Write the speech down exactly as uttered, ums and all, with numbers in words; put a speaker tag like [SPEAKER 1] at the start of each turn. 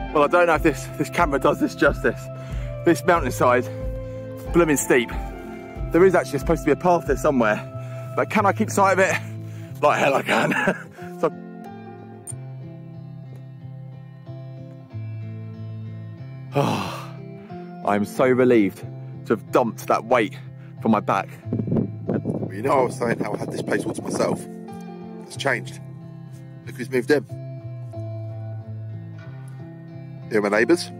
[SPEAKER 1] Well, I don't know if this, this camera does this justice. This mountainside, blooming steep. There is actually supposed to be a path there somewhere, but can I keep sight of it? Like hell I can. So, oh, I'm so relieved to have dumped that weight from my back.
[SPEAKER 2] Well, you know, I was saying how I had this place all to myself. It's changed. Look who's moved in. Here are my neighbours.